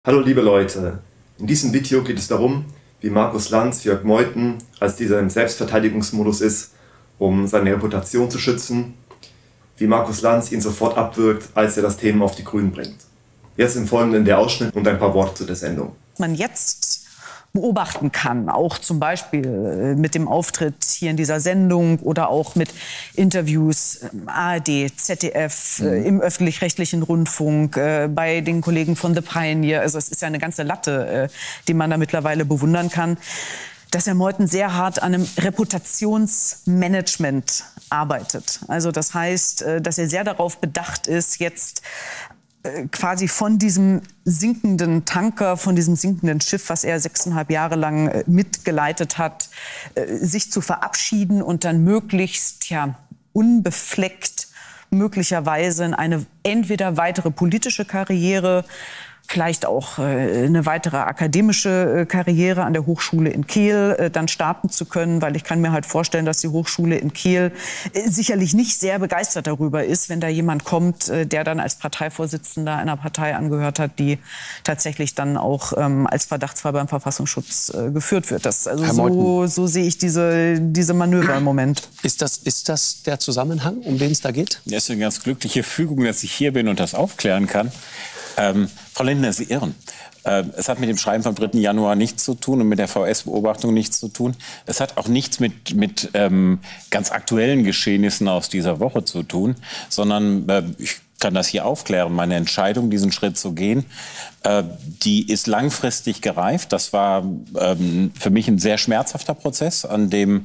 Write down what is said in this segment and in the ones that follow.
Hallo liebe Leute, in diesem Video geht es darum, wie Markus Lanz Jörg Meuthen, als dieser im Selbstverteidigungsmodus ist, um seine Reputation zu schützen, wie Markus Lanz ihn sofort abwirkt, als er das Thema auf die Grünen bringt. Jetzt im Folgenden der Ausschnitt und ein paar Worte zu der Sendung. Man jetzt beobachten kann, auch zum Beispiel mit dem Auftritt hier in dieser Sendung oder auch mit Interviews ARD, ZDF, im öffentlich-rechtlichen Rundfunk, bei den Kollegen von The Pioneer. Also es ist ja eine ganze Latte, die man da mittlerweile bewundern kann, dass Herr Meuthen sehr hart an einem Reputationsmanagement arbeitet. Also das heißt, dass er sehr darauf bedacht ist, jetzt quasi von diesem sinkenden Tanker, von diesem sinkenden Schiff, was er 6,5 Jahre lang mitgeleitet hat, sich zu verabschieden und dann möglichst unbefleckt möglicherweise in eine entweder weitere politische Karriere, vielleicht auch eine weitere akademische Karriere an der Hochschule in Kehl dann starten zu können, weil ich kann mir halt vorstellen, dass die Hochschule in Kehl sicherlich nicht sehr begeistert darüber ist, wenn da jemand kommt, der dann als Parteivorsitzender einer Partei angehört hat, die tatsächlich dann auch als Verdachtsfall beim Verfassungsschutz geführt wird. Das, also so sehe ich diese Manöver im Moment. Ist das der Zusammenhang, um den es da geht? Das ist eine ganz glückliche Fügung, dass ich hier bin und das aufklären kann. Frau Lindner, Sie irren. Es hat mit dem Schreiben vom 3. Januar nichts zu tun und mit der VS-Beobachtung nichts zu tun. Es hat auch nichts mit ganz aktuellen Geschehnissen aus dieser Woche zu tun, sondern ich kann das hier aufklären. Meine Entscheidung, diesen Schritt zu gehen, die ist langfristig gereift. Das war für mich ein sehr schmerzhafter Prozess, an dem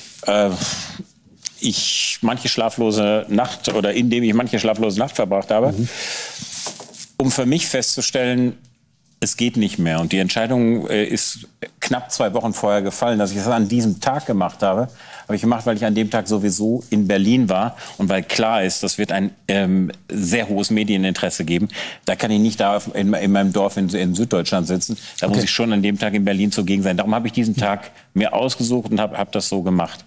ich manche schlaflose Nacht oder in dem ich manche schlaflose Nacht verbracht habe. Um für mich festzustellen, es geht nicht mehr. Und die Entscheidung ist knapp 2 Wochen vorher gefallen. Dass ich das an diesem Tag gemacht habe, habe ich gemacht, weil ich an dem Tag sowieso in Berlin war und weil klar ist, das wird ein sehr hohes Medieninteresse geben. Da kann ich nicht da in meinem Dorf in Süddeutschland sitzen. Da muss ich schon an dem Tag in Berlin zugegen sein. Darum habe ich diesen Tag mir ausgesucht und hab das so gemacht.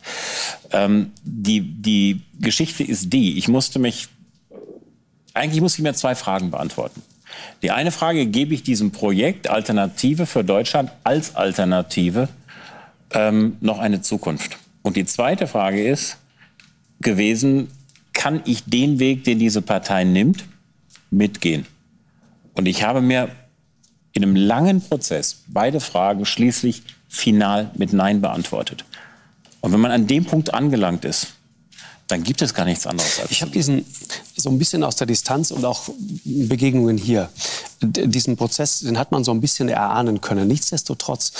Die Geschichte ist die, eigentlich muss ich mir 2 Fragen beantworten. Die eine Frage, gebe ich diesem Projekt Alternative für Deutschland als Alternative noch eine Zukunft? Und die zweite Frage ist gewesen, kann ich den Weg, den diese Partei nimmt, mitgehen? Und ich habe mir in einem langen Prozess beide Fragen schließlich final mit Nein beantwortet. Und wenn man an dem Punkt angelangt ist, dann gibt es gar nichts anderes. Ich habe diesen, so ein bisschen aus der Distanz und auch Begegnungen hier, diesen Prozess, den hat man so ein bisschen erahnen können. Nichtsdestotrotz,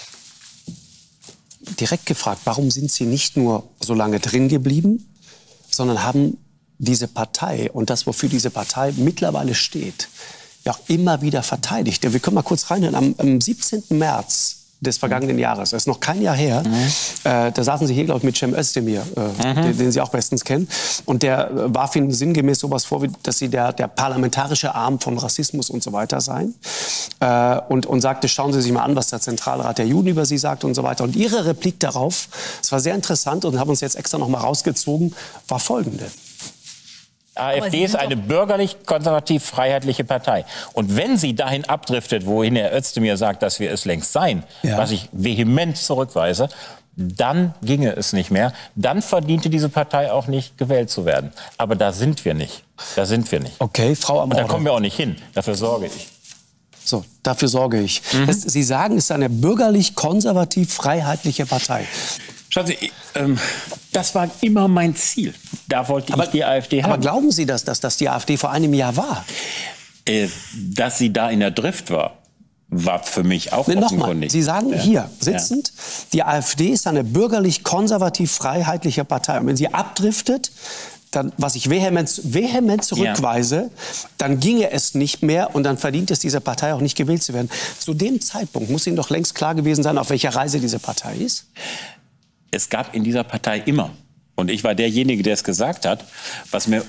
direkt gefragt, warum sind Sie nicht nur so lange drin geblieben, sondern haben diese Partei und das, wofür diese Partei mittlerweile steht, ja auch immer wieder verteidigt. Wir können mal kurz reinhören. Am 17. März des vergangenen Jahres. Das ist noch kein Jahr her. Da saßen Sie hier, glaube ich, mit Cem Özdemir, den Sie auch bestens kennen. Und der warf Ihnen sinngemäß sowas vor, wie, dass Sie der parlamentarische Arm von Rassismus und so weiter seien. Und sagte, schauen Sie sich mal an, was der Zentralrat der Juden über Sie sagt und so weiter. Und Ihre Replik darauf, das war sehr interessant und haben uns jetzt extra noch mal rausgezogen, war folgende. AfD ist eine bürgerlich-konservativ-freiheitliche Partei. Und wenn sie dahin abdriftet, wohin Herr Özdemir sagt, dass wir es längst seien, was ich vehement zurückweise, dann ginge es nicht mehr. Dann verdiente diese Partei auch nicht, gewählt zu werden. Aber da sind wir nicht. Da sind wir nicht. Okay, Frau Amorde. Und da kommen wir auch nicht hin. Dafür sorge ich. So, dafür sorge ich. Sie sagen, es ist eine bürgerlich-konservativ-freiheitliche Partei. Schauen Sie, das war immer mein Ziel. Da wollte ich die AfD haben. Aber glauben Sie, dass das die AfD vor einem Jahr war? Dass sie da in der Drift war für mich auch offenkundig. Sie sagen hier sitzend, die AfD ist eine bürgerlich-konservativ-freiheitliche Partei. Und wenn sie abdriftet, dann, was ich vehement zurückweise, dann ginge es nicht mehr und dann verdient es diese Partei auch nicht, gewählt zu werden. Zu dem Zeitpunkt muss Ihnen doch längst klar gewesen sein, auf welcher Reise diese Partei ist. Es gab in dieser Partei immer, und ich war derjenige, der es gesagt hat, was mir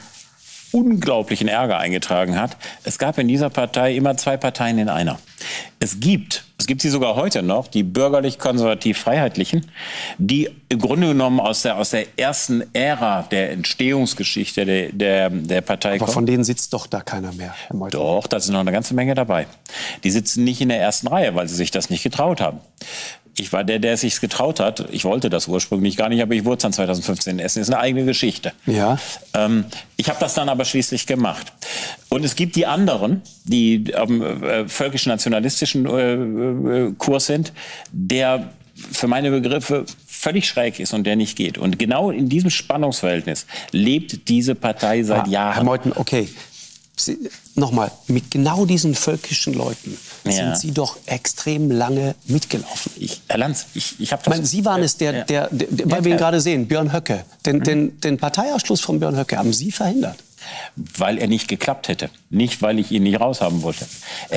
unglaublichen Ärger eingetragen hat, es gab in dieser Partei immer 2 Parteien in einer. Es gibt Es gibt sie sogar heute noch, die bürgerlich-konservativ-freiheitlichen, die im Grunde genommen aus der ersten Ära der Entstehungsgeschichte der Partei kommen. Aber von denen sitzt doch da keiner mehr, Herr Meuthen. Doch, da sind noch eine ganze Menge dabei. Die sitzen nicht in der ersten Reihe, weil sie sich das nicht getraut haben. Ich war der es sich getraut hat. Ich wollte das ursprünglich gar nicht, aber ich wurde dann 2015 in Essen. Das ist eine eigene Geschichte. Ja. Ich habe das dann aber schließlich gemacht. Und es gibt die anderen, die auf dem völkisch-nationalistischen Kurs sind, der für meine Begriffe völlig schräg ist und der nicht geht. Und genau in diesem Spannungsverhältnis lebt diese Partei seit Jahren. Herr Meuthen, okay. Nochmal, mit diesen völkischen Leuten sind Sie doch extrem lange mitgelaufen. Herr Lanz, ich habe das... Ich meine, Sie waren es, weil wir ihn gerade sehen, Björn Höcke. Den Parteiausschluss von Björn Höcke haben Sie verhindert. Weil er nicht geklappt hätte. Nicht, weil ich ihn nicht raushaben wollte.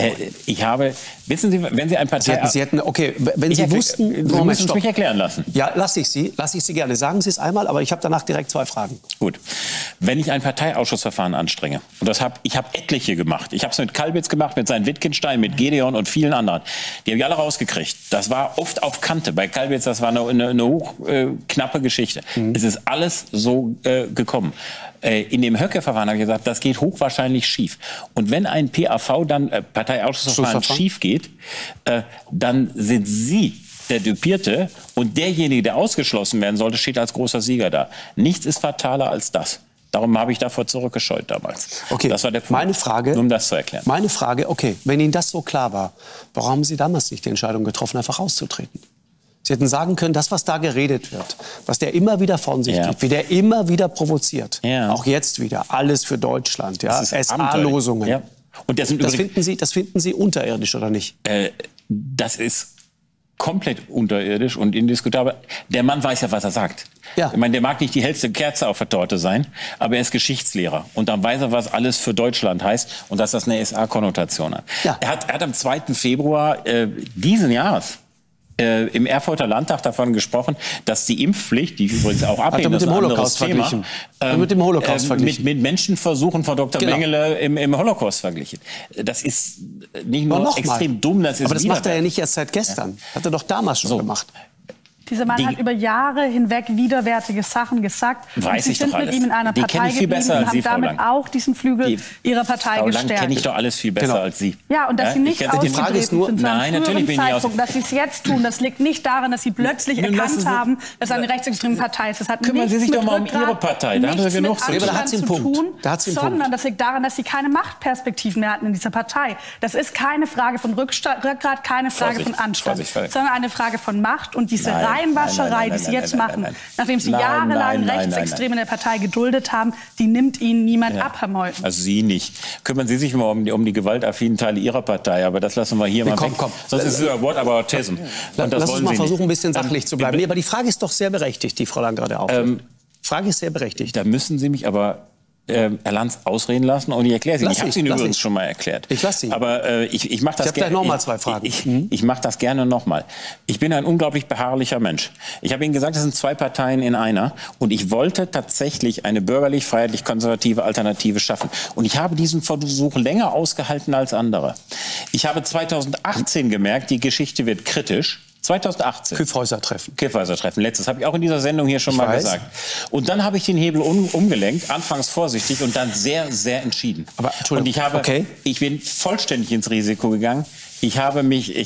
Wissen Sie, wenn Sie ein Partei... Sie hätten wenn Sie wussten... Sie müssen es mich erklären lassen. Ja, lasse ich Sie gerne. Sagen Sie es einmal, aber ich habe danach direkt 2 Fragen. Gut. Wenn ich ein Parteiausschussverfahren anstrenge, und ich habe etliche gemacht. Ich habe es mit Kalbitz gemacht, mit seinen Wittgenstein, mit Gedeon und vielen anderen. Die habe ich alle rausgekriegt. Das war oft auf Kante. Bei Kalbitz, das war eine hochknappe Geschichte. Es ist alles so gekommen. In dem Höcke-Verfahren habe ich gesagt, das geht hochwahrscheinlich schief. Und wenn ein PAV dann Parteiausschussverfahren schief geht, dann sind Sie der Düpierte und derjenige, der ausgeschlossen werden sollte, steht als großer Sieger da. Nichts ist fataler als das. Darum habe ich davor zurückgescheut damals. Okay, das war der Punkt, meine Frage, nur um das zu erklären. Meine Frage, wenn Ihnen das so klar war, warum haben Sie damals nicht die Entscheidung getroffen, einfach auszutreten? Sie hätten sagen können, das, was da geredet wird, was der immer wieder von sich gibt, wie der immer wieder provoziert, auch jetzt wieder, alles für Deutschland, SA-Losungen. Ja. Und das finden Sie unterirdisch, oder nicht? Das ist komplett unterirdisch und indiskutabel. Der Mann weiß ja, was er sagt. Ja. Ich meine, der mag nicht die hellste Kerze auf der Torte sein, aber er ist Geschichtslehrer. Und dann weiß er, was alles für Deutschland heißt und dass das eine SA-Konnotation hat. Ja. Er hat am 2. Februar diesen Jahres im Erfurter Landtag davon gesprochen, dass die Impfpflicht, die ich übrigens auch ablehne, mit dem Holocaust verglichen. Mit dem Holocaust verglichen. Mit Menschenversuchen von Dr. Mengele im Holocaust verglichen. Das ist nicht nur extrem dumm, das ist aber das macht er ja nicht erst seit gestern. Hat er doch damals schon gemacht. Dieser Mann hat über Jahre hinweg widerwärtige Sachen gesagt. Weiß Sie ich sind doch alles. mit ihm in einer Partei geblieben und haben damit auch diesen Flügel Ihrer Partei gestärkt. Frau Lang kenne ich doch alles viel besser als Sie. Ja, und dass Sie nicht ausgetreten sind zu einem früheren Zeitpunkt, dass Sie es jetzt tun, das liegt nicht daran, dass Sie plötzlich erkannt haben, dass es eine rechtsextreme Partei ist. Das hat kümmern Sie sich doch mal um Ihre Partei, da haben Sie genug zu tun. Sondern das liegt daran, dass Sie keine Machtperspektiven mehr hatten in dieser Partei. Das ist keine Frage von Rückgrat, keine Frage von Anstand, sondern eine Frage von Macht und diese Reihenwascherei, die Sie jetzt machen, nachdem Sie jahrelang Rechtsextreme in der Partei geduldet haben, die nimmt Ihnen niemand ab, Herr Meuthen. Also Sie nicht. Kümmern Sie sich mal um die gewaltaffinen Teile Ihrer Partei, aber das lassen wir hier mal weg. Sonst ist es Whataboutism. Lass uns mal versuchen, ein bisschen sachlich zu bleiben. Nee, aber die Frage ist doch sehr berechtigt, die Frau Lang gerade aufwirft. Frage ist sehr berechtigt. Da müssen Sie mich aber Herr Lanz ausreden lassen und ich erkläre Sie. Ich habe es Ihnen übrigens schon mal erklärt. Ich lasse Sie. Aber ich mache das gerne. Ich habe gleich noch mal 2 Fragen. Ich mache das gerne noch mal. Ich bin ein unglaublich beharrlicher Mensch. Ich habe Ihnen gesagt, es sind 2 Parteien in einer. Und ich wollte tatsächlich eine bürgerlich-freiheitlich-konservative Alternative schaffen. Und ich habe diesen Versuch länger ausgehalten als andere. Ich habe 2018 gemerkt, die Geschichte wird kritisch. 2018. Kyffhäuser-Treffen. Letztes habe ich auch in dieser Sendung hier schon mal gesagt. Und dann habe ich den Hebel umgelenkt, anfangs vorsichtig und dann sehr, sehr entschieden. Und ich bin vollständig ins Risiko gegangen. Ich habe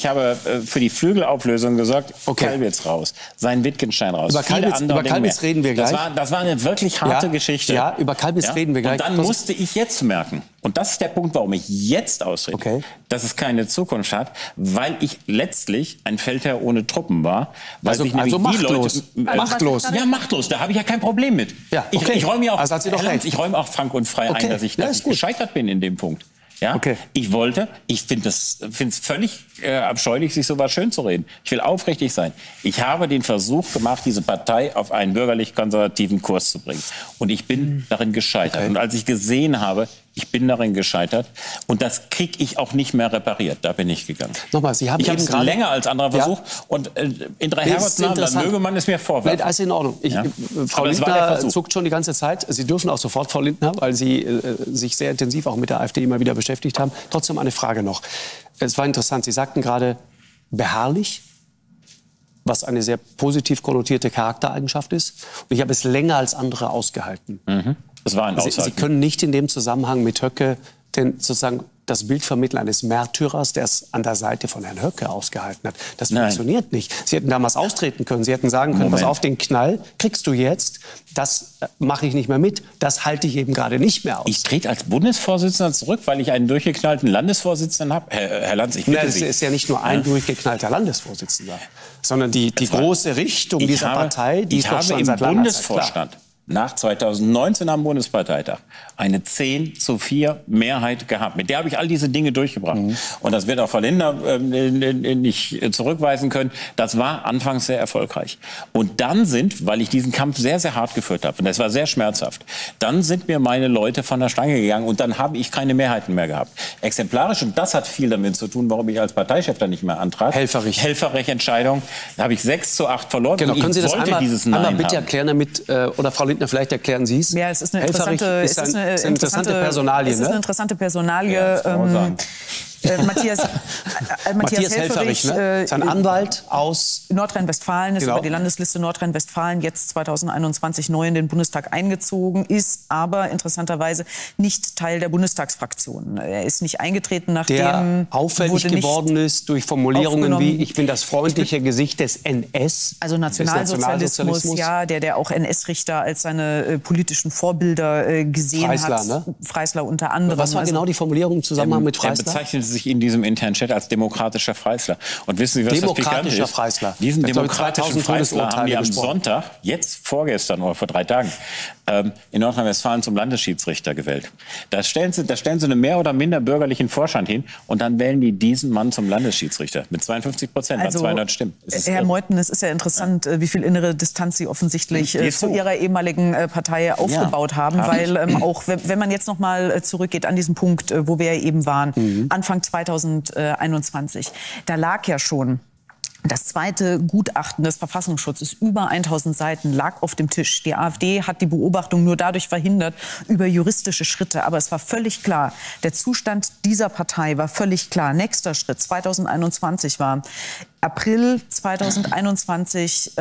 für die Flügelauflösung gesorgt, Kalbitz raus, sein Wittgenstein raus. Über Kalbitz reden wir gleich. Das war eine wirklich harte Geschichte. Ja, über Kalbitz reden wir gleich. Und dann musste ich jetzt merken, und das ist der Punkt, warum ich jetzt ausrede, dass es keine Zukunft hat, weil ich letztlich ein Feldherr ohne Truppen war. Weil sich nämlich machtlos. Machtlos. Ja, machtlos, da habe ich ja kein Problem mit. Ja, ich räume auch frank und frei ein, dass ich gescheitert bin in dem Punkt. Ja? Ich finde es völlig abscheulich, sich sowas schön zu reden. Ich will aufrichtig sein. Ich habe den Versuch gemacht, diese Partei auf einen bürgerlich-konservativen Kurs zu bringen. Und ich bin darin gescheitert. Und als ich gesehen habe, ich bin darin gescheitert und das kriege ich auch nicht mehr repariert. Da bin ich gegangen. Nochmal, Sie haben ich habe es länger als andere versucht und in drei Herbertsnamen, dann möge man es mir vorwerfen. Alles in Ordnung. Frau Lindner zuckt schon die ganze Zeit. Sie dürfen auch sofort, Frau Lindner, weil Sie sich sehr intensiv auch mit der AfD immer wieder beschäftigt haben. Trotzdem eine Frage noch. Es war interessant, Sie sagten gerade, beharrlich, was eine sehr positiv konnotierte Charaktereigenschaft ist. Und ich habe es länger als andere ausgehalten. Das war ein Aushalten. Sie können nicht in dem Zusammenhang mit Höcke sozusagen das Bild vermitteln eines Märtyrers, der es an der Seite von Herrn Höcke ausgehalten hat. Das funktioniert nicht. Sie hätten damals austreten können. Sie hätten sagen können, pass auf, den Knall kriegst du jetzt. Das mache ich nicht mehr mit. Das halte ich eben gerade nicht mehr aus. Ich trete als Bundesvorsitzender zurück, weil ich einen durchgeknallten Landesvorsitzenden habe. Herr Lanz, ich bitte Sie. Es ist ja nicht nur ein durchgeknallter Landesvorsitzender, sondern die große Richtung dieser Partei, die ist doch schon seit langer Zeit klar. Bundesvorstand nach 2019 am Bundesparteitag eine 10:4 Mehrheit gehabt. Mit der habe ich all diese Dinge durchgebracht. Und das wird auch Frau Lindner nicht zurückweisen können. Das war anfangs sehr erfolgreich. Und dann weil ich diesen Kampf sehr, sehr hart geführt habe, und das war sehr schmerzhaft, dann sind mir meine Leute von der Stange gegangen und dann habe ich keine Mehrheiten mehr gehabt. Exemplarisch, und das hat viel damit zu tun, warum ich als Parteichef da nicht mehr antrat. Helferich-Entscheidung. Da habe ich 6:8 verloren. Genau, können Sie das einmal bitte erklären, damit, oder Frau Lindner, vielleicht erklären Sie es. Ja, es ist eine interessante Personalie. Es ist eine interessante Personalie. Matthias Helferich, ne? Ist ein Anwalt aus Nordrhein-Westfalen, ist über die Landesliste Nordrhein-Westfalen jetzt 2021 neu in den Bundestag eingezogen, ist aber interessanterweise nicht Teil der Bundestagsfraktion. Er ist nicht eingetreten, nachdem der auffällig geworden ist durch Formulierungen wie ich bin das freundliche Gesicht des NS. Also Nationalsozialismus, ja, der auch NS-Richter als seine politischen Vorbilder gesehen Freisler, hat. Ne? Freisler unter anderem. Was war genau die Formulierung im Zusammenhang mit Freisler? Sich in diesem internen Chat als demokratischer Freisler. Und wissen Sie, was das Pikante ist? Freisler. Diesen demokratischen Freisler haben die am Sonntag, jetzt vorgestern oder vor 3 Tagen, in Nordrhein-Westfalen zum Landesschiedsrichter gewählt. Da stellen sie einen mehr oder minder bürgerlichen Vorstand hin und dann wählen die diesen Mann zum Landesschiedsrichter mit 52%, bei 200 Stimmen. Herr Meuthen, es ist ja interessant, wie viel innere Distanz Sie offensichtlich zu Ihrer ehemaligen Partei aufgebaut haben, weil auch wenn man jetzt noch mal zurückgeht an diesen Punkt, wo wir ja eben waren, Anfang 2021, da lag ja schon das zweite Gutachten des Verfassungsschutzes, über 1000 Seiten, lag auf dem Tisch. Die AfD hat die Beobachtung nur dadurch verhindert, über juristische Schritte. Aber es war völlig klar, der Zustand dieser Partei war völlig klar. Nächster Schritt 2021 war April 2021,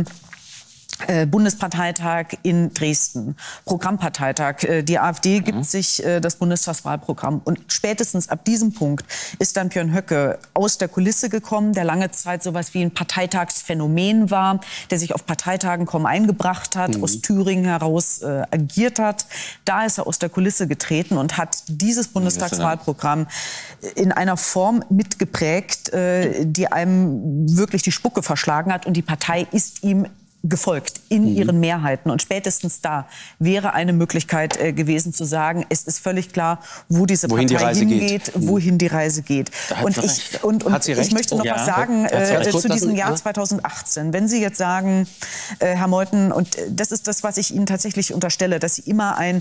Bundesparteitag in Dresden, Programmparteitag. Die AfD gibt sich das Bundestagswahlprogramm. Und spätestens ab diesem Punkt ist dann Björn Höcke aus der Kulisse gekommen, der lange Zeit sowas wie ein Parteitagsphänomen war, der sich auf Parteitagen kaum eingebracht hat, aus Thüringen heraus agiert hat. Da ist er aus der Kulisse getreten und hat dieses Bundestagswahlprogramm in einer Form mitgeprägt, die einem wirklich die Spucke verschlagen hat. Und die Partei ist ihm gefolgt in ihren Mehrheiten. Und spätestens da wäre eine Möglichkeit gewesen zu sagen, es ist völlig klar, wo diese Partei hingeht, wohin die Reise geht. Und ich möchte noch was sagen zu diesem Jahr 2018. Wenn Sie jetzt sagen, Herr Meuthen, und das ist das, was ich Ihnen tatsächlich unterstelle, dass Sie immer ein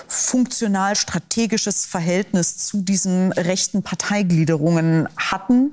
funktional-strategisches Verhältnis zu diesen rechten Parteigliederungen hatten,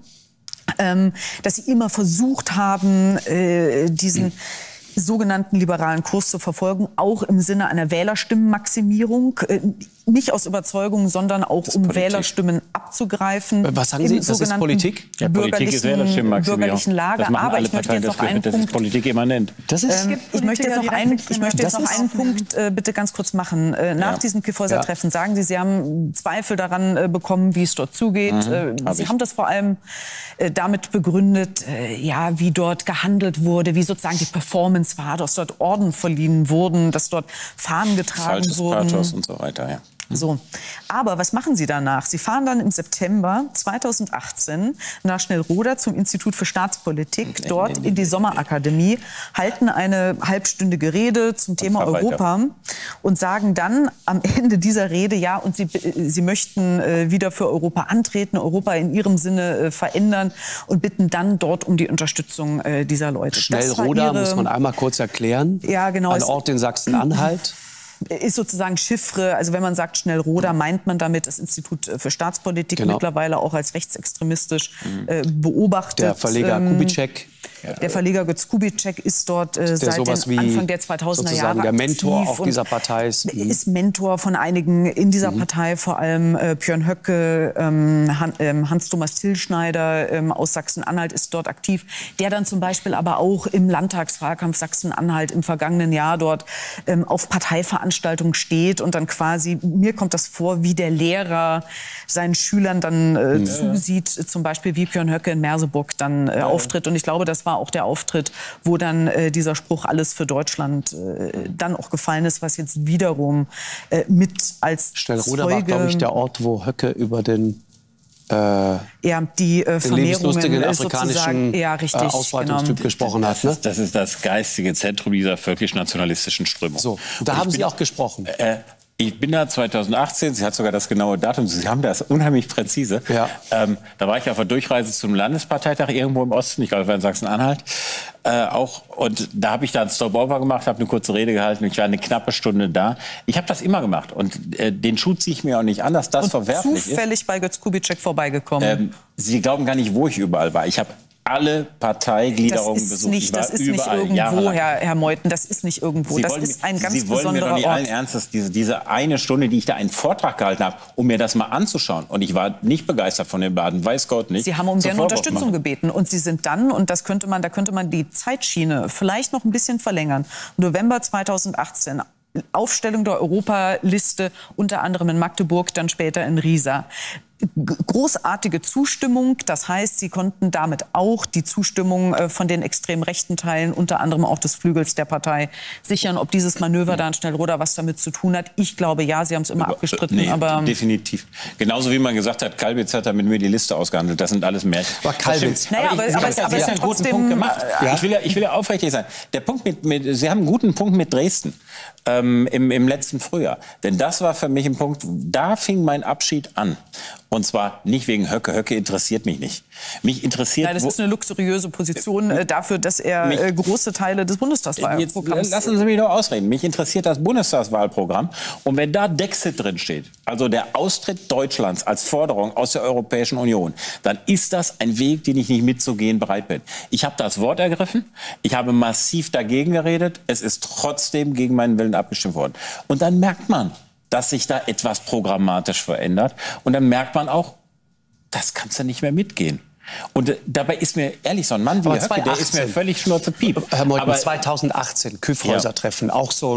dass Sie immer versucht haben, diesen sogenannten liberalen Kurs zu verfolgen, auch im Sinne einer Wählerstimmenmaximierung, nicht aus Überzeugung, sondern auch um Wählerstimmen abzugreifen. Was sagen Sie, das ist Politik? Ja, Politik ist Wählerstimmenmaximierung. Bürgerlichen Lager. Aber ich möchte jetzt noch einen Punkt. Das ist Politik immanent. Ich möchte jetzt noch einen Punkt bitte ganz kurz machen. Nach diesem Kiffoser-Treffen sagen Sie, Sie haben Zweifel daran bekommen, wie es dort zugeht. Sie haben das vor allem damit begründet, wie dort gehandelt wurde, wie sozusagen die Performance war, dass dort Orden verliehen wurden, dass dort Fahnen getragen wurden. Falsches Pathos und so weiter, ja. So. Aber was machen Sie danach? Sie fahren dann im September 2018 nach Schnellroda zum Institut für Staatspolitik, dort in die Sommerakademie, halten eine halbstündige Rede zum Thema Europa und sagen dann am Ende dieser Rede, und Sie möchten wieder für Europa antreten, Europa in Ihrem Sinne verändern und bitten dann dort um die Unterstützung dieser Leute. Schnellroda muss man einmal kurz erklären. Ja, genau. Ein Ort in Sachsen-Anhalt. ist sozusagen Chiffre. Also wenn man sagt Schnellroda, meint man damit das Institut für Staatspolitik, mittlerweile auch als rechtsextremistisch beobachtet. Der Verleger Kubitschek. Der Verleger Götz Kubitschek ist dort seit Anfang der 2000er Jahre der Mentor auch dieser Partei ist Mentor von einigen in dieser Partei, vor allem Björn Höcke, Hans-Thomas Tillschneider aus Sachsen-Anhalt ist dort aktiv, der dann zum Beispiel aber auch im Landtagswahlkampf Sachsen-Anhalt im vergangenen Jahr dort auf Parteiveranstaltungen steht und dann quasi, mir kommt das vor, wie der Lehrer seinen Schülern dann zusieht, zum Beispiel wie Björn Höcke in Merseburg dann auftritt. Und ich glaube, das war auch der Auftritt, wo dann dieser Spruch alles für Deutschland dann auch gefallen ist, was jetzt wiederum mit als Schnellroda war, glaube ich, der Ort, wo Höcke über den die lebenslustigen afrikanischen Ausbreitungstyp gesprochen hat. Ne? Das ist das geistige Zentrum dieser völkisch-nationalistischen Strömung. So, da haben Sie auch gesprochen. Ich bin da 2018, sie hat sogar das genaue Datum, Sie haben das unheimlich präzise. Ja. Da war ich auf der Durchreise zum Landesparteitag irgendwo im Osten, ich glaube, es war in Sachsen-Anhalt. Und da habe ich da einen Stopover gemacht, habe eine kurze Rede gehalten. Ich war eine knappe Stunde da. Ich habe das immer gemacht und den Schuh ziehe ich mir auch nicht an, dass das verwerflich ist. Zufällig bei Götz Kubitschek vorbeigekommen. Sie glauben gar nicht, wo ich überall war. Ich habe alle Parteigliederungen besucht. Das ist nicht irgendwo, Herr Meuthen, das ist nicht irgendwo. Das ist ein ganz besonderer Ort. Sie wollen mir doch nicht allen Ernstes diese eine Stunde, die ich da einen Vortrag gehalten habe, um mir das mal anzuschauen. Und ich war nicht begeistert von den Baden, weiß Gott nicht. Sie haben um deren Unterstützung gebeten. Und Sie sind dann, und da könnte man die Zeitschiene vielleicht noch ein bisschen verlängern. November 2018. Aufstellung der Europaliste, unter anderem in Magdeburg, dann später in Riesa. Großartige Zustimmung, das heißt, sie konnten damit auch die Zustimmung von den extrem rechten Teilen, unter anderem auch des Flügels der Partei, sichern. Ob dieses Manöver da in Schnellroda was damit zu tun hat, ich glaube ja, sie haben es immer abgestritten. Nee, aber definitiv. Genauso wie man gesagt hat, Kalbitz hat da mit mir die Liste ausgehandelt, das sind alles Märchen. Aber Kalbitz, aber Sie haben einen guten Punkt gemacht. Ja? Ich will ja aufrichtig sein. Der Punkt Sie haben einen guten Punkt mit Dresden im letzten Frühjahr. Denn das war für mich ein Punkt, da fing mein Abschied an. Und zwar nicht wegen Höcke. Höcke interessiert mich nicht. Mich interessiert... Nein, das ist eine luxuriöse Position dafür, dass er große Teile des Bundestagswahlprogramms... Lassen Sie mich doch ausreden. Mich interessiert das Bundestagswahlprogramm. Und wenn da Dexit drin steht, also der Austritt Deutschlands als Forderung aus der Europäischen Union, dann ist das ein Weg, den ich nicht mitzugehen bereit bin. Ich habe das Wort ergriffen. Ich habe massiv dagegen geredet. Es ist trotzdem gegen meinen Willen abgestimmt worden. Und dann merkt man, dass sich da etwas programmatisch verändert. Und dann merkt man auch, das kannst du nicht mehr mitgehen. Und dabei ist mir, ehrlich, so ein Mann wie Höcke, der ist mir völlig schnurzpiep. Herr Meuthen, 2018, Kyffhäuser-Treffen, auch so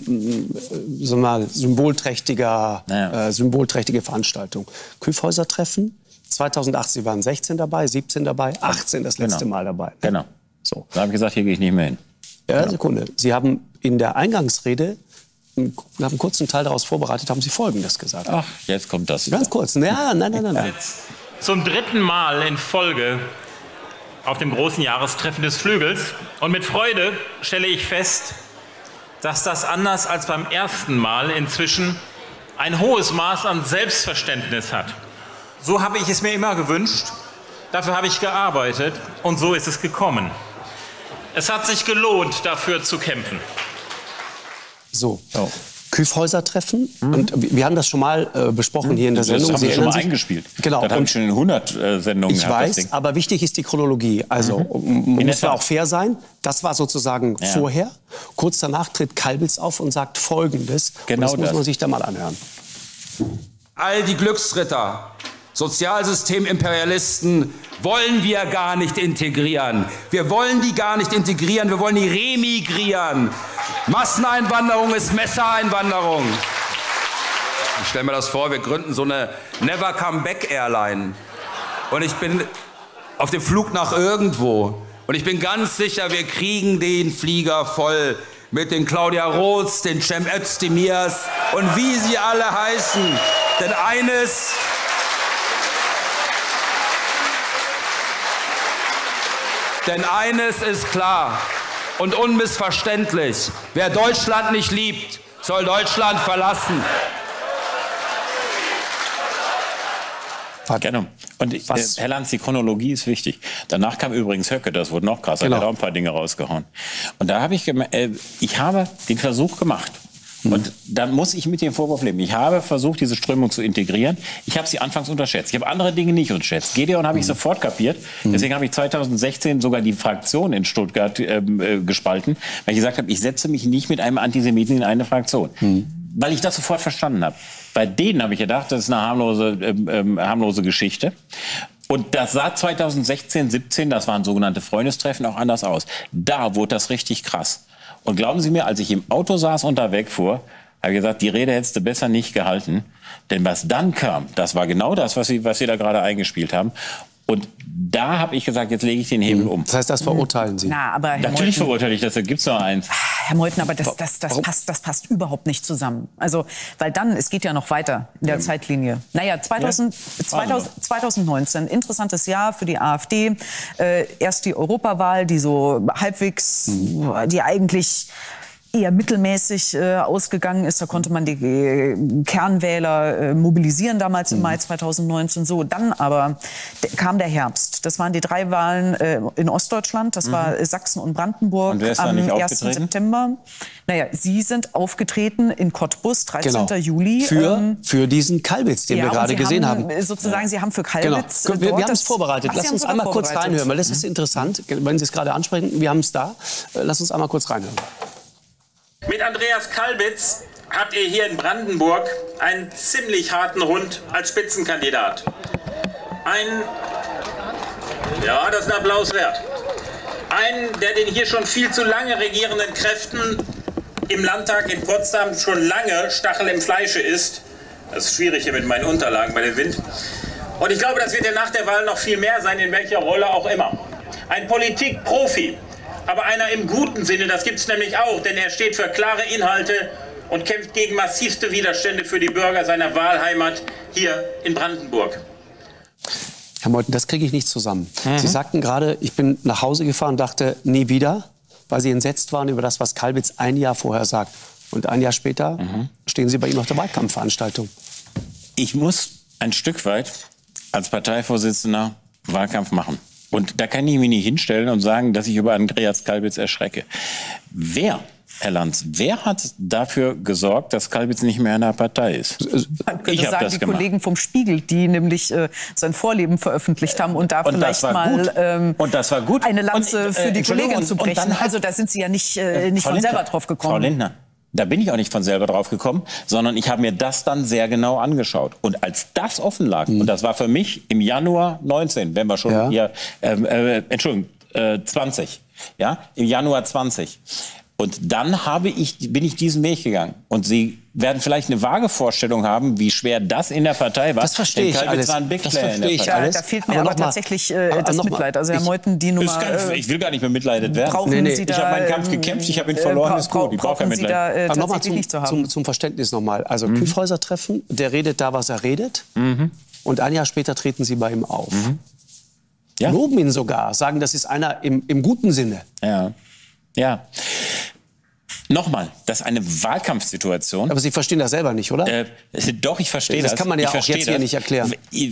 eine symbolträchtige Veranstaltung. Kyffhäuser-Treffen, 2018, Sie waren 16 dabei, 17 dabei, 18 das letzte Mal dabei. Genau. So. Da habe ich gesagt, hier gehe ich nicht mehr hin. Ja, Sekunde. Sie haben in der Eingangsrede, wir haben einen kurzen Teil daraus vorbereitet, haben Sie Folgendes gesagt. Ach, jetzt kommt das. Ganz kurz. Ja, nein. Zum dritten Mal in Folge auf dem großen Jahrestreffen des Flügels. Und mit Freude stelle ich fest, dass das anders als beim ersten Mal inzwischen ein hohes Maß an Selbstverständnis hat. So habe ich es mir immer gewünscht, dafür habe ich gearbeitet und so ist es gekommen. Es hat sich gelohnt, dafür zu kämpfen. So. Kyffhäuser-Treffen. Und wir haben das schon mal besprochen hier in der Sendung. Das haben wir schon mal eingespielt. Genau. Das habe ich schon in 100 Sendungen Ich weiß, aber wichtig ist die Chronologie. Also muss man auch fair sein. Das war sozusagen vorher. Kurz danach tritt Kalbitz auf und sagt Folgendes. Genau, das muss man sich da mal anhören. All die Glücksritter, Sozialsystemimperialisten wollen wir gar nicht integrieren. Wir wollen die gar nicht integrieren, wir wollen die remigrieren. Masseneinwanderung ist Messereinwanderung. Ich stelle mir das vor, wir gründen so eine Never Come Back Airline. Und ich bin auf dem Flug nach irgendwo. Und ich bin ganz sicher, wir kriegen den Flieger voll mit den Claudia Roths, den Cem Özdemirs und wie sie alle heißen. Denn eines ist klar und unmissverständlich. Wer Deutschland nicht liebt, soll Deutschland verlassen. Genau. Und Herr Lanz, die Chronologie ist wichtig. Danach kam übrigens Höcke, das wurde noch krasser, der hat auch ein paar Dinge rausgehauen. Und da habe ich den Versuch gemacht. Und dann muss ich mit dem Vorwurf leben. Ich habe versucht, diese Strömung zu integrieren. Ich habe sie anfangs unterschätzt. Ich habe andere Dinge nicht unterschätzt. Gedeon habe ich sofort kapiert. Deswegen habe ich 2016 sogar die Fraktion in Stuttgart gespalten, weil ich gesagt habe, ich setze mich nicht mit einem Antisemiten in eine Fraktion. Weil ich das sofort verstanden habe. Bei denen habe ich gedacht, das ist eine harmlose Geschichte. Und das sah 2016, 17, das waren sogenannte Freundestreffen, auch anders aus. Da wurde das richtig krass. Und glauben Sie mir, als ich im Auto saß und da wegfuhr, habe ich gesagt, die Rede hättest du besser nicht gehalten. Denn was dann kam, das war genau das, was Sie da gerade eingespielt haben. Und da habe ich gesagt, jetzt lege ich den Hebel um. Das heißt, das verurteilen Sie? Na, aber natürlich verurteile ich das, da gibt es noch eins. Herr Meuthen, aber das passt überhaupt nicht zusammen. Also, weil dann, es geht ja noch weiter in der Zeitlinie. Naja, 2019, interessantes Jahr für die AfD. Erst die Europawahl, die so halbwegs, die eigentlich eher mittelmäßig ausgegangen ist. Da konnte man die Kernwähler mobilisieren damals im Mai 2019. So, dann aber kam der Herbst. Das waren die 3 Wahlen in Ostdeutschland. Das war Sachsen und Brandenburg und wer ist am nicht 1. September. Naja, Sie sind aufgetreten in Cottbus, 13. Juli. Für diesen Kalbitz, den wir gerade gesehen haben. Sozusagen, Sie haben für Kalbitz... Genau. Wir haben es vorbereitet. Lass uns einmal kurz reinhören, weil das ist interessant, wenn Sie es gerade ansprechen. Wir haben es da. Lass uns einmal kurz reinhören. Mit Andreas Kalbitz habt ihr hier in Brandenburg einen ziemlich harten Hund als Spitzenkandidat. Ja, das ist ein Applaus wert. Einen, der den hier schon viel zu lange regierenden Kräften im Landtag in Potsdam schon lange Stachel im Fleische ist. Das ist schwierig hier mit meinen Unterlagen bei dem Wind. Und ich glaube, das wird ja nach der Wahl noch viel mehr sein, in welcher Rolle auch immer. Ein Politikprofi. Aber einer im guten Sinne, das gibt es nämlich auch, denn er steht für klare Inhalte und kämpft gegen massivste Widerstände für die Bürger seiner Wahlheimat hier in Brandenburg. Herr Meuthen, das kriege ich nicht zusammen. Sie sagten gerade, ich bin nach Hause gefahren und dachte, nie wieder, weil Sie entsetzt waren über das, was Kalbitz ein Jahr vorher sagt. Und ein Jahr später stehen Sie bei ihm auf der Wahlkampfveranstaltung. Ich muss ein Stück weit als Parteivorsitzender Wahlkampf machen. Und da kann ich mich nicht hinstellen und sagen, dass ich über Andreas Kalbitz erschrecke. Wer, Herr Lanz, wer hat dafür gesorgt, dass Kalbitz nicht mehr in der Partei ist? Man könnte sagen, die Kollegen vom Spiegel, die nämlich sein Vorleben veröffentlicht haben und da vielleicht mal eine Lanze für die Kollegin zu brechen. Also da sind Sie ja nicht von selber drauf gekommen. Frau Lindner, da bin ich auch nicht von selber drauf gekommen, sondern ich habe mir das dann sehr genau angeschaut. Und als das offen lag, und das war für mich im Januar 19, wenn wir schon hier, 20, ja, im Januar 20. Und dann bin ich diesen Weg gegangen. Und Sie werden vielleicht eine vage Vorstellung haben, wie schwer das in der Partei war. Das verstehe ich alles. War ein Big Player in der Partei. Da fehlt mir aber tatsächlich das Mitleid. Also Herr Meuthen, die Nummer... Ich will gar nicht bemitleidet werden. Ich habe meinen Kampf gekämpft, ich habe ihn verloren, ist gut. Ich brauche kein Mitleid. Aber nochmal zum Verständnis nochmal. Also Küffhäuser-Treffen, der redet da, was er redet. Und ein Jahr später treten Sie bei ihm auf. Ja. Loben ihn sogar, sagen, das ist einer im guten Sinne. Ja. Nochmal, das ist eine Wahlkampfsituation. Aber Sie verstehen das selber nicht, oder? Doch, ich verstehe das. Das kann man ja auch jetzt hier nicht erklären.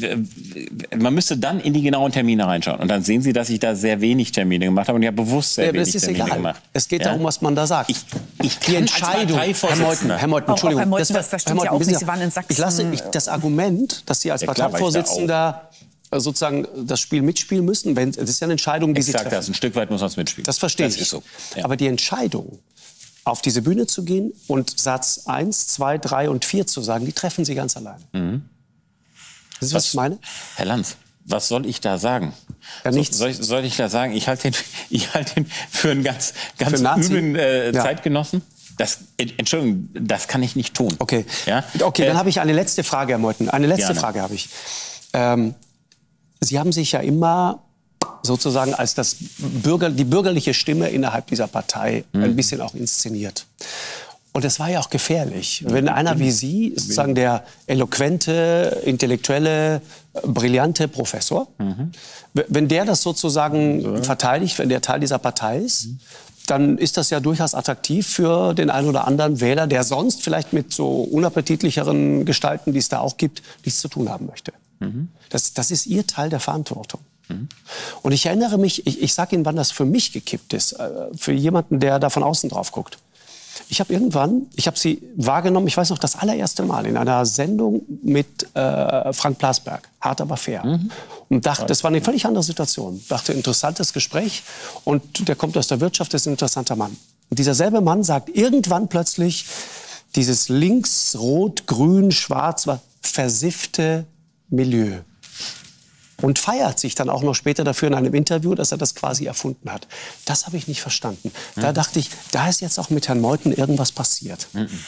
Man müsste dann in die genauen Termine reinschauen. Und dann sehen Sie, dass ich da sehr wenig Termine gemacht habe. Und ich habe bewusst sehr wenig Termine gemacht. Es geht darum, was man da sagt. Die Entscheidung, Herr Meuthen, Entschuldigung. Das stimmt ja auch nicht. Sie waren in Sachsen. Das Argument, dass Sie als Parteivorsitzender sozusagen das Spiel mitspielen müssen, das ist ja eine Entscheidung, die Sie treffen. Ein Stück weit muss man es mitspielen. Das verstehe ich. Ist so. Ja. Aber die Entscheidung, auf diese Bühne zu gehen und Satz 1, 2, 3 und 4 zu sagen, die treffen Sie ganz alleine. Das ist, was ich meine? Herr Lanz, was soll ich da sagen? Ja, nichts. Soll ich da sagen, ich halte den für einen ganz üblen Zeitgenossen? Entschuldigung, das kann ich nicht tun. Okay, dann habe ich eine letzte Frage, Herr Meuthen. Eine letzte Frage habe ich. Sie haben sich ja immer sozusagen als die bürgerliche Stimme innerhalb dieser Partei ein bisschen auch inszeniert. Und es war ja auch gefährlich, wenn einer wie Sie, sozusagen der eloquente, intellektuelle, brillante Professor, wenn der das sozusagen verteidigt, wenn der Teil dieser Partei ist, dann ist das ja durchaus attraktiv für den einen oder anderen Wähler, der sonst vielleicht mit so unappetitlicheren Gestalten, die es da auch gibt, nichts zu tun haben möchte. Das ist Ihr Teil der Verantwortung. Und ich erinnere mich, ich sage Ihnen, wann das für mich gekippt ist, für jemanden, der da von außen drauf guckt. Ich habe sie wahrgenommen, ich weiß noch, das allererste Mal in einer Sendung mit Frank Blasberg, Hart aber fair. Und dachte, das war eine völlig andere Situation. Dachte, interessantes Gespräch und der kommt aus der Wirtschaft, ist ein interessanter Mann. Und dieser selbe Mann sagt irgendwann plötzlich, dieses links, rot, grün, schwarz, versiffte Milieu. Und feiert sich dann auch noch später dafür in einem Interview, dass er das quasi erfunden hat. Das habe ich nicht verstanden. Da dachte ich, da ist jetzt auch mit Herrn Meuthen irgendwas passiert.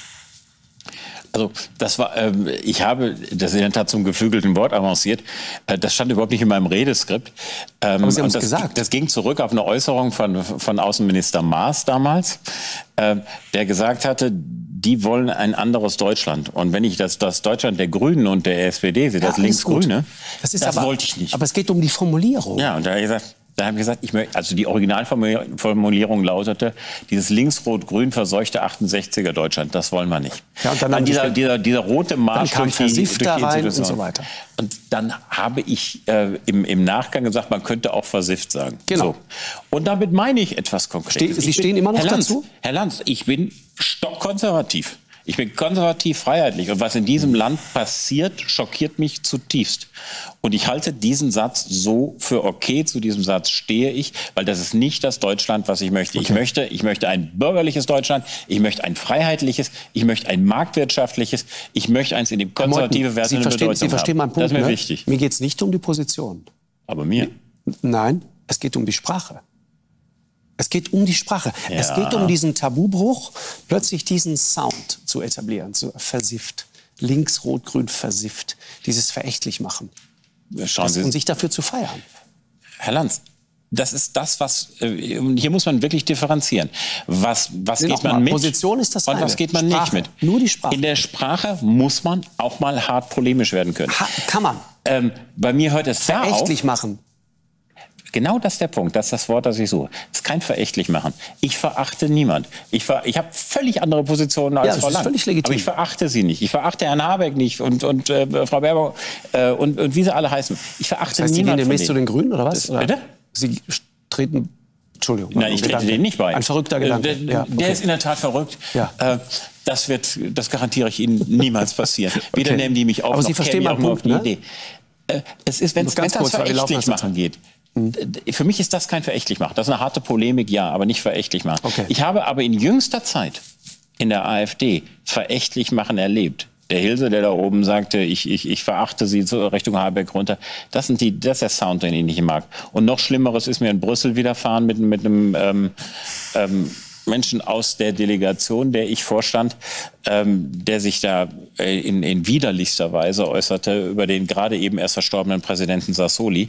Also das war, ich habe das in der Tat zum geflügelten Wort avanciert. Das stand überhaupt nicht in meinem Redeskript. Aber Sie haben es gesagt. Das ging zurück auf eine Äußerung von Außenminister Maas damals, der gesagt hatte, die wollen ein anderes Deutschland. Und wenn ich das Deutschland der Grünen und der SPD sehe, das Linksgrüne, das wollte ich nicht. Aber es geht um die Formulierung. Ja, und da habe ich gesagt, also die Originalformulierung lautete, dieses links-rot-grün verseuchte 68er Deutschland, das wollen wir nicht. Ja, und dann dieser rote Marsch durch die Institution. Und so weiter. Und dann habe ich im Nachgang gesagt, man könnte auch versifft sagen. Genau. So. Und damit meine ich etwas Konkretes. Sie stehen immer noch dazu? Herr Lanz, ich bin stockkonservativ. Ich bin konservativ freiheitlich. Und was in diesem Land passiert, schockiert mich zutiefst. Und ich halte diesen Satz so für okay. Zu diesem Satz stehe ich, weil das ist nicht das Deutschland, was ich möchte. Okay. Ich möchte ein bürgerliches Deutschland. Ich möchte ein freiheitliches. Ich möchte ein marktwirtschaftliches. Ich möchte eins, in dem konservative Werte eine Bedeutung haben. Sie verstehen meinen Punkt. Das ist mir wichtig. Mir geht es nicht um die Position. Aber mir? Nein, es geht um die Sprache. Es geht um die Sprache. Ja. Es geht um diesen Tabubruch, plötzlich diesen Sound zu etablieren, so versifft. Links, rot, grün, versifft. Dieses verächtlich machen. Und sich dafür zu feiern. Herr Lanz, das ist das, was, hier muss man wirklich differenzieren. Was geht man mit Position ist das und was geht man nicht mit? Nur die Sprache. In der Sprache muss man auch mal hart polemisch werden können. Kann man. Bei mir hört es da auf. Verächtlich machen. Genau das ist der Punkt, das ist das Wort, das ich suche. Es ist kein verächtlich machen. Ich verachte niemand. Ich habe völlig andere Positionen als Frau Lang. Völlig legitim. Aber ich verachte sie nicht. Ich verachte Herrn Habeck nicht und Frau Baerbock und wie sie alle heißen. Ich verachte niemand. Sie gehen demnächst zu den Grünen oder was? Bitte? Sie treten... Entschuldigung. Nein, ich trete denen nicht bei. Ein verrückter Gedanke. Der ist in der Tat verrückt. Ja. Das garantiere ich Ihnen niemals passieren. Weder nehmen die mich auf, aber noch Sie verstehen kämen meinen auf die Punkt, Idee. Es ist, wenn es das verächtlich machen geht. Für mich ist das kein verächtlich machen. Das ist eine harte Polemik, ja, aber nicht verächtlich machen. Okay. Ich habe aber in jüngster Zeit in der AfD verächtlich machen erlebt. Der Hilse, der da oben sagte, ich verachte sie Richtung Habeck runter. Das ist der Sound, den ich nicht mag. Und noch Schlimmeres ist mir in Brüssel widerfahren mit einem Menschen aus der Delegation, der ich vorstand, der sich da in widerlichster Weise äußerte über den gerade eben erst verstorbenen Präsidenten Sassoli.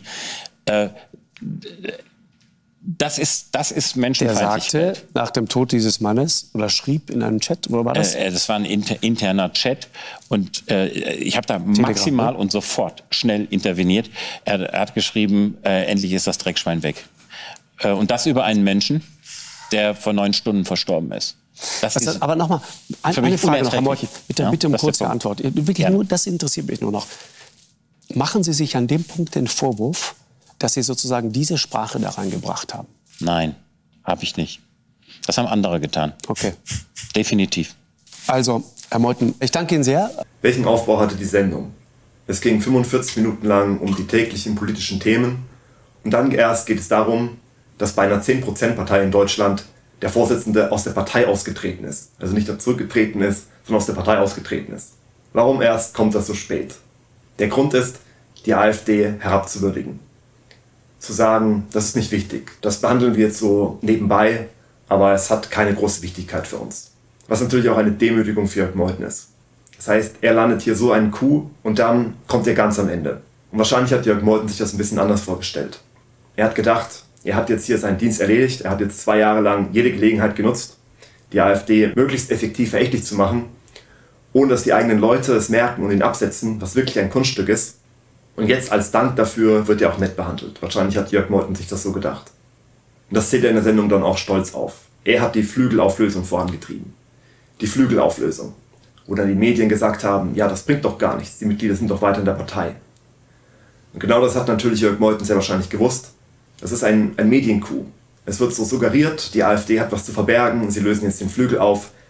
Das ist Menschenfeindlichkeit. Der sagte nach dem Tod dieses Mannes oder schrieb in einem Chat, wo war das? Das war ein interner Chat und ich habe da maximal und sofort schnell interveniert. Er hat geschrieben, endlich ist das Dreckschwein weg. Und das über einen Menschen, der vor 9 Stunden verstorben ist. Aber nochmal, eine Frage noch, Herr Meuthen. Bitte um kurze Antwort. Wirklich nur, das interessiert mich nur noch. Machen Sie sich an dem Punkt den Vorwurf, dass Sie sozusagen diese Sprache da reingebracht haben? Nein, habe ich nicht. Das haben andere getan. Okay. Definitiv. Also, Herr Meuthen, ich danke Ihnen sehr. Welchen Aufbau hatte die Sendung? Es ging 45 Minuten lang um die täglichen politischen Themen. Und dann erst geht es darum, dass bei einer 10%-Partei in Deutschland der Vorsitzende aus der Partei ausgetreten ist. Also nicht zurückgetreten ist, sondern aus der Partei ausgetreten ist. Warum erst kommt das so spät? Der Grund ist, die AfD herabzuwürdigen. Zu sagen, das ist nicht wichtig. Das behandeln wir jetzt so nebenbei, aber es hat keine große Wichtigkeit für uns. Was natürlich auch eine Demütigung für Jörg Meuthen ist. Das heißt, er landet hier so einen Coup und dann kommt er ganz am Ende. Und wahrscheinlich hat Jörg Meuthen sich das ein bisschen anders vorgestellt. Er hat gedacht, er hat jetzt hier seinen Dienst erledigt, er hat jetzt 2 Jahre lang jede Gelegenheit genutzt, die AfD möglichst effektiv verächtlich zu machen, ohne dass die eigenen Leute es merken und ihn absetzen, was wirklich ein Kunststück ist. Und jetzt als Dank dafür wird er auch nett behandelt. Wahrscheinlich hat Jörg Meuthen sich das so gedacht. Und das zählt er in der Sendung dann auch stolz auf. Er hat die Flügelauflösung vorangetrieben. Die Flügelauflösung. Wo dann die Medien gesagt haben, ja, das bringt doch gar nichts, die Mitglieder sind doch weiter in der Partei. Und genau das hat natürlich Jörg Meuthen sehr wahrscheinlich gewusst. Das ist ein Mediencoup. Es wird so suggeriert, die AfD hat was zu verbergen, sie lösen jetzt den Flügel auf.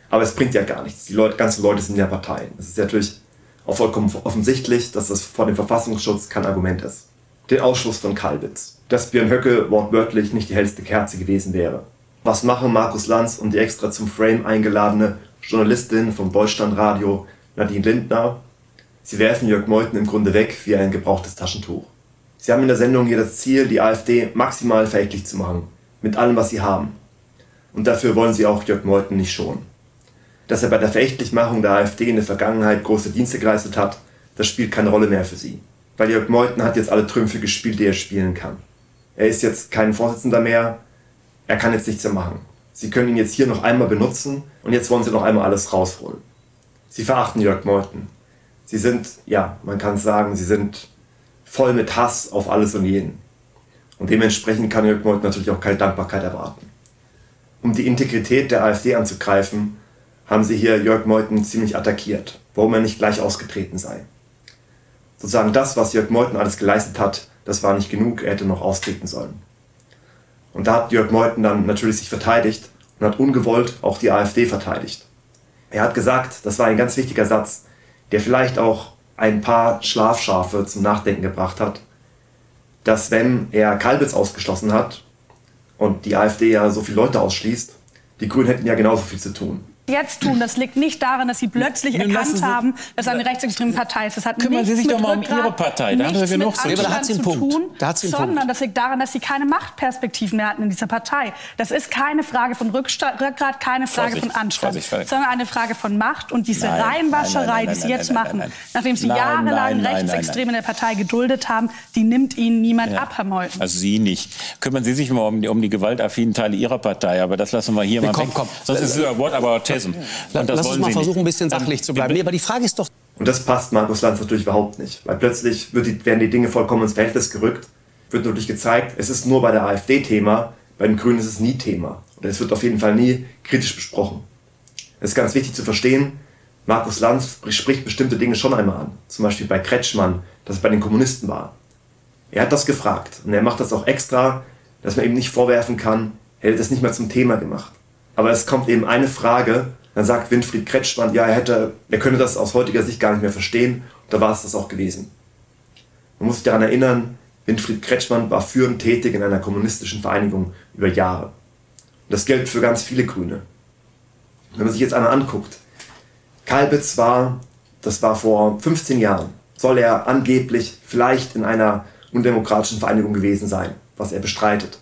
Aber es bringt ja gar nichts. Die ganzen Leute sind in der Partei. Es ist natürlich auch vollkommen offensichtlich, dass das vor dem Verfassungsschutz kein Argument ist. Den Ausschluss von Kalbitz. Dass Björn Höcke wortwörtlich nicht die hellste Kerze gewesen wäre. Was machen Markus Lanz und die extra zum Frame eingeladene Journalistin vom Deutschlandradio Nadine Lindner? Sie werfen Jörg Meuthen im Grunde weg wie ein gebrauchtes Taschentuch. Sie haben in der Sendung hier das Ziel, die AfD maximal verächtlich zu machen. Mit allem, was sie haben. Und dafür wollen sie auch Jörg Meuthen nicht schonen. Dass er bei der Verächtlichmachung der AfD in der Vergangenheit große Dienste geleistet hat, das spielt keine Rolle mehr für sie. Weil Jörg Meuthen hat jetzt alle Trümpfe gespielt, die er spielen kann. Er ist jetzt kein Vorsitzender mehr, er kann jetzt nichts mehr machen. Sie können ihn jetzt hier noch einmal benutzen und jetzt wollen sie noch einmal alles rausholen. Sie verachten Jörg Meuthen. Sie sind, ja, man kann sagen, sie sind voll mit Hass auf alles und jeden. Und dementsprechend kann Jörg Meuthen natürlich auch keine Dankbarkeit erwarten. Um die Integrität der AfD anzugreifen, haben sie hier Jörg Meuthen ziemlich attackiert, warum er nicht gleich ausgetreten sei. Sozusagen das, was Jörg Meuthen alles geleistet hat, das war nicht genug, er hätte noch austreten sollen. Und da hat Jörg Meuthen dann natürlich sich verteidigt und hat ungewollt auch die AfD verteidigt. Er hat gesagt, das war ein ganz wichtiger Satz, der vielleicht auch ein paar Schlafschafe zum Nachdenken gebracht hat, dass wenn er Kalbitz ausgeschlossen hat und die AfD ja so viele Leute ausschließt, die Grünen hätten ja genauso viel zu tun. Jetzt tun, das liegt nicht daran, dass sie plötzlich erkannt haben, dass es eine rechtsextreme Partei ist. Das hat kümmern Sie sich doch mal um Ihre Partei, da haben Sie genug zu tun, sondern das liegt daran, dass sie keine Machtperspektiven mehr hatten in dieser Partei. Das ist keine Frage von Rückgrat, keine Frage von Anstand, sondern eine Frage von Macht. Und diese Reihenwascherei, die sie jetzt machen, nachdem sie jahrelang Rechtsextreme in der Partei geduldet haben, die nimmt ihnen niemand ab, Herr Meuthen. Also Sie nicht. Kümmern Sie sich mal um die gewaltaffinen Teile Ihrer Partei, aber das lassen wir hier mal weg. Sonst ist es what about Lass uns mal versuchen, ein bisschen sachlich zu bleiben. Nee, aber die Frage ist doch... Und das passt Markus Lanz natürlich überhaupt nicht. Weil plötzlich werden die Dinge vollkommen ins Verhältnis gerückt. Wird natürlich gezeigt, es ist nur bei der AfD Thema, bei den Grünen ist es nie Thema. Oder es wird auf jeden Fall nie kritisch besprochen. Es ist ganz wichtig zu verstehen, Markus Lanz spricht bestimmte Dinge schon einmal an. Zum Beispiel bei Kretschmann, dass es bei den Kommunisten war. Er hat das gefragt. Und er macht das auch extra, dass man ihm nicht vorwerfen kann, er hätte das nicht mehr zum Thema gemacht. Aber es kommt eben eine Frage, dann sagt Winfried Kretschmann, ja, er könnte das aus heutiger Sicht gar nicht mehr verstehen. Und da war es das auch gewesen. Man muss sich daran erinnern, Winfried Kretschmann war führend tätig in einer kommunistischen Vereinigung über Jahre. Und das gilt für ganz viele Grüne. Wenn man sich jetzt einmal anguckt, Kalbitz das war vor 15 Jahren, soll er angeblich vielleicht in einer undemokratischen Vereinigung gewesen sein, was er bestreitet.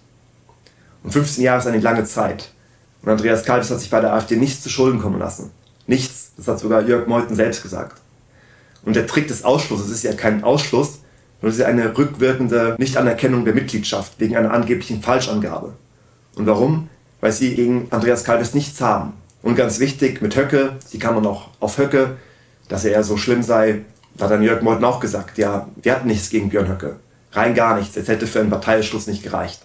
Und 15 Jahre ist eine lange Zeit. Und Andreas Kalbitz hat sich bei der AfD nichts zu Schulden kommen lassen. Nichts. Das hat sogar Jörg Meuthen selbst gesagt. Und der Trick des Ausschlusses ist ja kein Ausschluss, sondern es ist eine rückwirkende Nichtanerkennung der Mitgliedschaft wegen einer angeblichen Falschangabe. Und warum? Weil sie gegen Andreas Kalbitz nichts haben. Und ganz wichtig, mit Höcke, sie kam man auch auf Höcke, dass er so schlimm sei, da hat dann Jörg Meuthen auch gesagt, ja, wir hatten nichts gegen Björn Höcke. Rein gar nichts. Es hätte für einen Parteiausschluss nicht gereicht.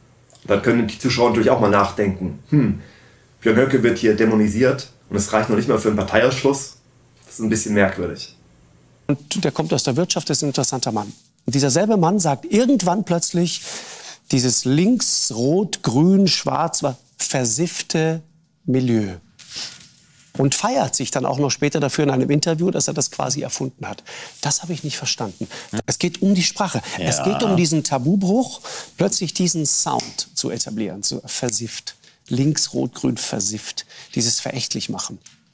Da können die Zuschauer natürlich auch mal nachdenken. Björn Höcke wird hier dämonisiert und es reicht noch nicht mal für einen Parteiausschluss. Das ist ein bisschen merkwürdig. Und der kommt aus der Wirtschaft, ist ein interessanter Mann. Und dieser selbe Mann sagt irgendwann plötzlich, dieses links, rot, grün, schwarz, versiffte Milieu. Und feiert sich dann auch noch später dafür in einem Interview, dass er das quasi erfunden hat. Das habe ich nicht verstanden. Es geht um die Sprache. Ja. Es geht um diesen Tabubruch, plötzlich diesen Sound zu etablieren, so versifft. Links, rot, grün, versifft. Dieses verächtlich machen.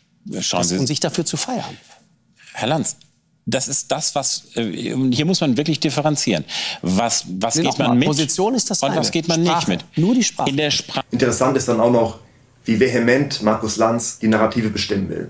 Und sich dafür zu feiern. Herr Lanz, das ist das, was, hier muss man wirklich differenzieren. Was geht man mit Position ist das und was geht man Sprache. Nicht mit? Nur die Sprache. In der Sprache. Interessant ist dann auch noch, wie vehement Markus Lanz die Narrative bestimmen will.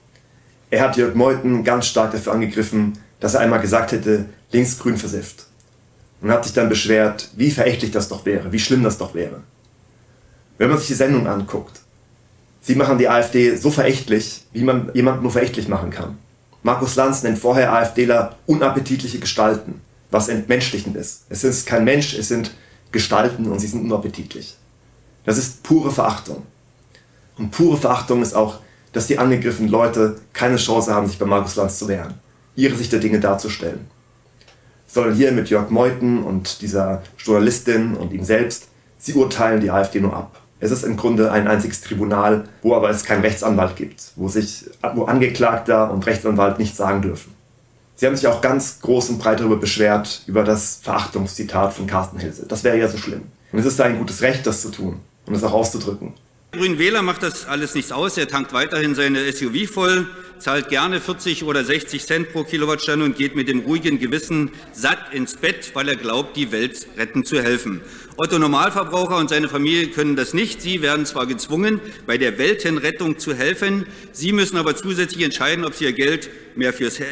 Er hat Jörg Meuthen ganz stark dafür angegriffen, dass er einmal gesagt hätte, links-grün versifft. Und hat sich dann beschwert, wie verächtlich das doch wäre, wie schlimm das doch wäre. Wenn man sich die Sendung anguckt, sie machen die AfD so verächtlich, wie man jemanden nur verächtlich machen kann. Markus Lanz nennt vorher AfDler unappetitliche Gestalten, was entmenschlichend ist. Es ist kein Mensch, es sind Gestalten und sie sind unappetitlich. Das ist pure Verachtung. Und pure Verachtung ist auch, dass die angegriffenen Leute keine Chance haben, sich bei Markus Lanz zu wehren, ihre Sicht der Dinge darzustellen. Sondern hier mit Jörg Meuthen und dieser Journalistin und ihm selbst, sie urteilen die AfD nur ab. Es ist im Grunde ein einziges Tribunal, wo aber es keinen Rechtsanwalt gibt, wo Angeklagter und Rechtsanwalt nichts sagen dürfen. Sie haben sich auch ganz groß und breit darüber beschwert, über das Verachtungszitat von Carsten Hilse. Das wäre ja so schlimm. Und es ist ein gutes Recht, das zu tun und es auch auszudrücken. Der Grünen Wähler macht das alles nichts aus. Er tankt weiterhin seine SUV voll, zahlt gerne 40 oder 60 Cent pro Kilowattstunde und geht mit dem ruhigen Gewissen satt ins Bett, weil er glaubt, die Welt retten zu helfen. Otto Normalverbraucher und seine Familie können das nicht. Sie werden zwar gezwungen, bei der Weltenrettung zu helfen. Sie müssen aber zusätzlich entscheiden, ob sie ihr Geld mehr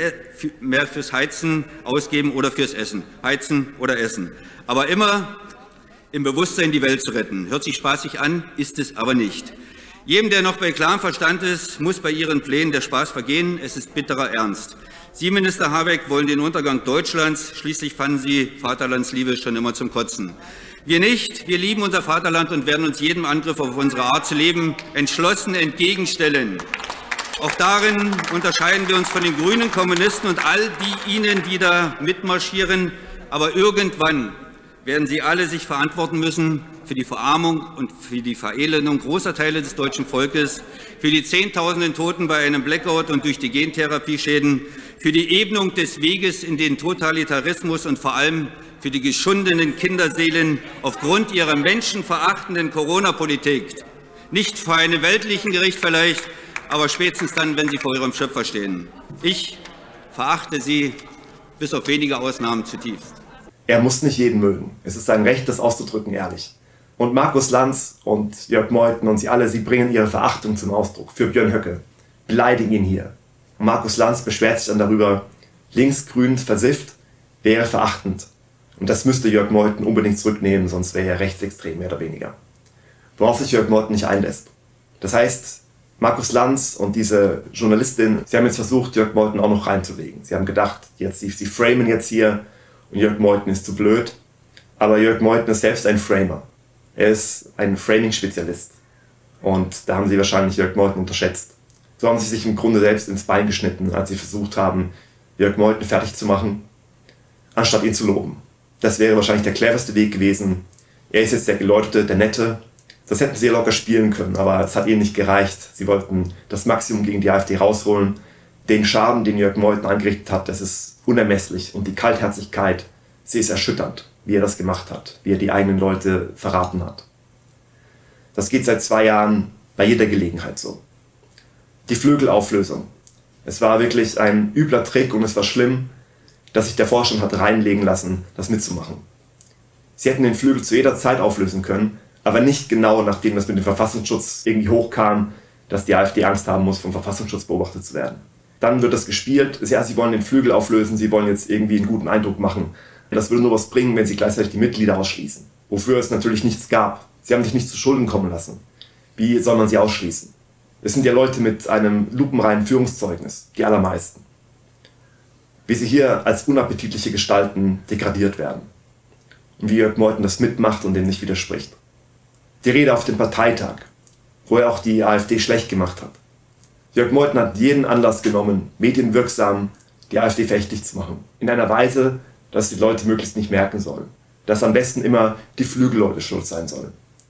fürs Heizen ausgeben oder fürs Essen. Heizen oder Essen. Aber immer im Bewusstsein, die Welt zu retten. Hört sich spaßig an, ist es aber nicht. Jedem, der noch bei klarem Verstand ist, muss bei Ihren Plänen der Spaß vergehen. Es ist bitterer Ernst. Sie, Minister Habeck, wollen den Untergang Deutschlands. Schließlich fanden Sie Vaterlandsliebe schon immer zum Kotzen. Wir nicht. Wir lieben unser Vaterland und werden uns jedem Angriff auf unsere Art zu leben entschlossen entgegenstellen. Auch darin unterscheiden wir uns von den Grünen, Kommunisten und all die Ihnen, die da mitmarschieren. Aber irgendwann werden Sie alle sich verantworten müssen für die Verarmung und für die Verelendung großer Teile des deutschen Volkes, für die Zehntausenden Toten bei einem Blackout und durch die Gentherapieschäden, für die Ebnung des Weges in den Totalitarismus und vor allem für die geschundenen Kinderseelen aufgrund ihrer menschenverachtenden Corona-Politik. Nicht vor einem weltlichen Gericht vielleicht, aber spätestens dann, wenn Sie vor Ihrem Schöpfer stehen. Ich verachte Sie bis auf wenige Ausnahmen zutiefst. Er muss nicht jeden mögen. Es ist sein Recht, das auszudrücken, ehrlich. Und Markus Lanz und Jörg Meuthen und Sie alle, Sie bringen Ihre Verachtung zum Ausdruck für Björn Höcke, beleidigen ihn hier. Und Markus Lanz beschwert sich dann darüber, linksgrün versifft, wäre verachtend. Und das müsste Jörg Meuthen unbedingt zurücknehmen, sonst wäre er rechtsextrem, mehr oder weniger. Worauf sich Jörg Meuthen nicht einlässt. Das heißt, Markus Lanz und diese Journalistin, sie haben jetzt versucht, Jörg Meuthen auch noch reinzulegen. Sie haben gedacht, sie framen jetzt hier und Jörg Meuthen ist zu blöd. Aber Jörg Meuthen ist selbst ein Framer. Er ist ein Framing-Spezialist. Und da haben sie wahrscheinlich Jörg Meuthen unterschätzt. So haben sie sich im Grunde selbst ins Bein geschnitten, als sie versucht haben, Jörg Meuthen fertig zu machen, anstatt ihn zu loben. Das wäre wahrscheinlich der cleverste Weg gewesen. Er ist jetzt der Geläutete, der Nette. Das hätten sie locker spielen können, aber es hat ihnen nicht gereicht. Sie wollten das Maximum gegen die AfD rausholen. Den Schaden, den Jörg Meuthen angerichtet hat, das ist unermesslich. Und die Kaltherzigkeit, sie ist erschütternd, wie er das gemacht hat, wie er die eigenen Leute verraten hat. Das geht seit 2 Jahren bei jeder Gelegenheit so. Die Flügelauflösung. Es war wirklich ein übler Trick und es war schlimm, dass sich der Vorstand hat reinlegen lassen, das mitzumachen. Sie hätten den Flügel zu jeder Zeit auflösen können, aber nicht genau, nachdem das mit dem Verfassungsschutz irgendwie hochkam, dass die AfD Angst haben muss, vom Verfassungsschutz beobachtet zu werden. Dann wird das gespielt, ja, sie wollen den Flügel auflösen, sie wollen jetzt irgendwie einen guten Eindruck machen. Das würde nur was bringen, wenn sie gleichzeitig die Mitglieder ausschließen. Wofür es natürlich nichts gab. Sie haben sich nicht zu Schulden kommen lassen. Wie soll man sie ausschließen? Es sind ja Leute mit einem lupenreinen Führungszeugnis, die allermeisten. Wie sie hier als unappetitliche Gestalten degradiert werden. Und wie Jörg Meuthen das mitmacht und dem nicht widerspricht. Die Rede auf dem Parteitag, wo er auch die AfD schlecht gemacht hat. Jörg Meuthen hat jeden Anlass genommen, medienwirksam die AfD verächtlich zu machen. In einer Weise, dass die Leute möglichst nicht merken sollen. Dass am besten immer die Flügelleute schuld sein sollen.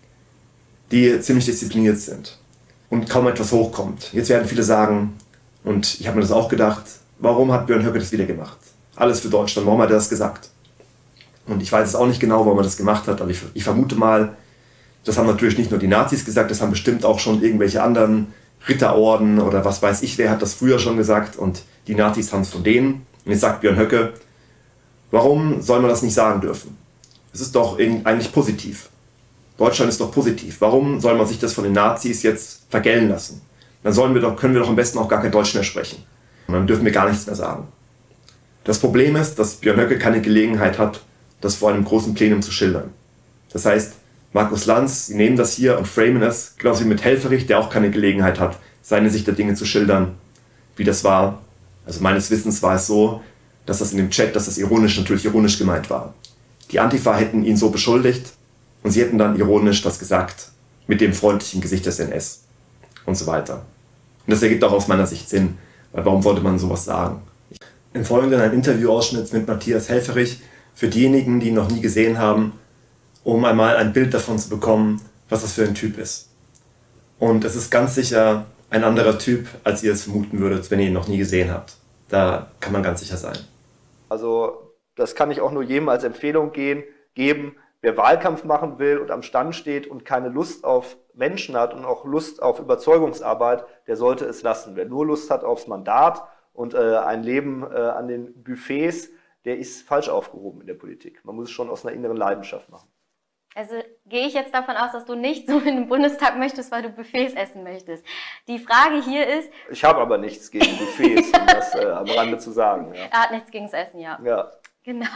Die ziemlich diszipliniert sind. Und kaum etwas hochkommt. Jetzt werden viele sagen, und ich habe mir das auch gedacht, warum hat Björn Höcke das wieder gemacht? Alles für Deutschland, warum hat er das gesagt? Und ich weiß es auch nicht genau, warum er das gemacht hat, aber ich vermute mal, das haben natürlich nicht nur die Nazis gesagt, das haben bestimmt auch schon irgendwelche anderen Ritterorden oder was weiß ich, wer hat das früher schon gesagt und die Nazis haben es von denen. Und jetzt sagt Björn Höcke, warum soll man das nicht sagen dürfen? Es ist doch eigentlich positiv. Deutschland ist doch positiv. Warum soll man sich das von den Nazis jetzt vergällen lassen? Dann können wir doch am besten auch gar kein Deutsch mehr sprechen. Und dann dürfen wir gar nichts mehr sagen. Das Problem ist, dass Björn Höcke keine Gelegenheit hat, das vor einem großen Plenum zu schildern. Das heißt, Markus Lanz, sie nehmen das hier und framen es, genauso wie mit Helfferich, der auch keine Gelegenheit hat, seine Sicht der Dinge zu schildern, wie das war. Also meines Wissens war es so, dass das in dem Chat, dass das natürlich ironisch gemeint war. Die Antifa hätten ihn so beschuldigt und sie hätten dann ironisch das gesagt, mit dem freundlichen Gesicht des NS und so weiter. Und das ergibt auch aus meiner Sicht Sinn, weil warum wollte man sowas sagen? Im Folgenden ein Interviewausschnitt mit Matthias Helfferich für diejenigen, die ihn noch nie gesehen haben, um einmal ein Bild davon zu bekommen, was das für ein Typ ist. Und es ist ganz sicher ein anderer Typ, als ihr es vermuten würdet, wenn ihr ihn noch nie gesehen habt. Da kann man ganz sicher sein. Also das kann ich auch nur jedem als Empfehlung geben. Wer Wahlkampf machen will und am Stand steht und keine Lust auf Menschen hat und auch Lust auf Überzeugungsarbeit, der sollte es lassen. Wer nur Lust hat aufs Mandat und ein Leben an den Buffets, der ist falsch aufgehoben in der Politik. Man muss es schon aus einer inneren Leidenschaft machen. Also gehe ich jetzt davon aus, dass du nicht so in den Bundestag möchtest, weil du Buffets essen möchtest. Die Frage hier ist... Ich habe aber nichts gegen Buffets, um das am Rande zu sagen. Ja. Er hat nichts gegen das Essen, ja. Ja. Genau.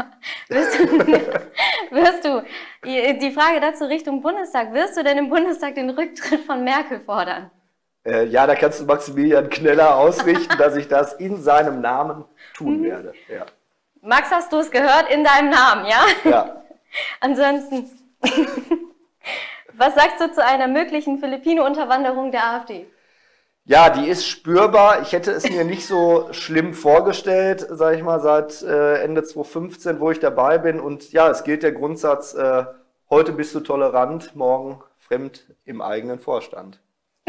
Die Frage dazu Richtung Bundestag, wirst du denn im Bundestag den Rücktritt von Merkel fordern? Ja, da kannst du Maximilian Kneller ausrichten, dass ich das in seinem Namen tun werde. Ja. Max, hast du es gehört? In deinem Namen, ja? Ja. Ansonsten, was sagst du zu einer möglichen Filipino-Unterwanderung der AfD? Ja, die ist spürbar. Ich hätte es mir nicht so schlimm vorgestellt, sage ich mal, seit Ende 2015, wo ich dabei bin. Und ja, es gilt der Grundsatz, heute bist du tolerant, morgen fremd im eigenen Vorstand.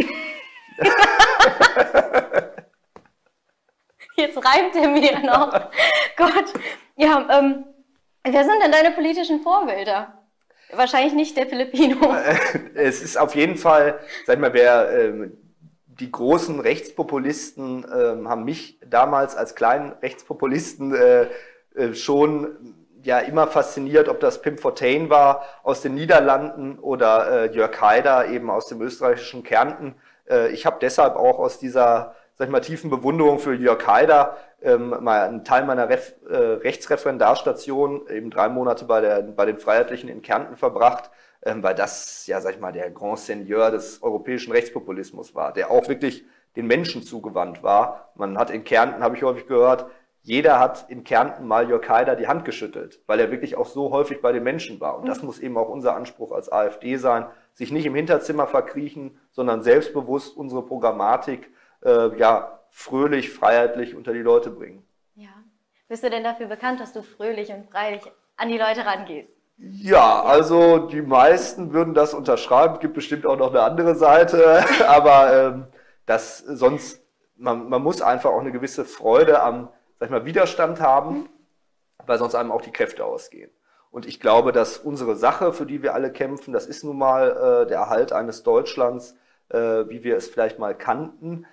Jetzt reimt er mir noch. Gott. Ja, wer sind denn deine politischen Vorbilder? Wahrscheinlich nicht der Filipino. Es ist auf jeden Fall, sag ich mal, die großen Rechtspopulisten haben mich damals als kleinen Rechtspopulisten schon ja immer fasziniert, ob das Pim Fortuyn war aus den Niederlanden oder Jörg Haider eben aus dem österreichischen Kärnten. Ich habe deshalb auch aus dieser, sag ich mal, tiefen Bewunderung für Jörg Haider mal einen Teil meiner Rechtsreferendarstation, eben 3 Monate bei den Freiheitlichen in Kärnten verbracht, weil das, ja, sag ich mal, der Grand Seigneur des europäischen Rechtspopulismus war, der auch wirklich den Menschen zugewandt war. Man hat in Kärnten, habe ich häufig gehört, jeder hat in Kärnten mal Jörg Haider die Hand geschüttelt, weil er wirklich auch so häufig bei den Menschen war. Und das muss eben auch unser Anspruch als AfD sein, sich nicht im Hinterzimmer verkriechen, sondern selbstbewusst unsere Programmatik ja, fröhlich, freiheitlich unter die Leute bringen. Ja. Bist du denn dafür bekannt, dass du fröhlich und freilich an die Leute rangehst? Ja, also die meisten würden das unterschreiben. Es gibt bestimmt auch noch eine andere Seite, aber man muss einfach auch eine gewisse Freude am, sag ich mal, Widerstand haben, weil sonst einem auch die Kräfte ausgehen. Und ich glaube, dass unsere Sache, für die wir alle kämpfen, das ist nun mal der Erhalt eines Deutschlands, wie wir es vielleicht mal kannten,